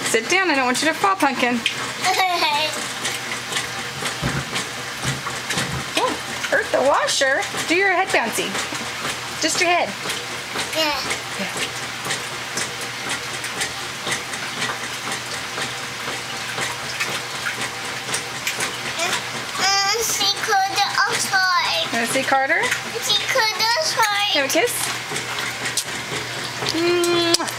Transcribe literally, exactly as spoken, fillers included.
Sit down. I don't want you to fall, Pumpkin. Oh, hurt the washer. Do your head bouncy. Just your head. Yeah. Yeah. Uh, see Carter outside. You want to see Carter? See Carter outside. Give him a kiss. Mwah.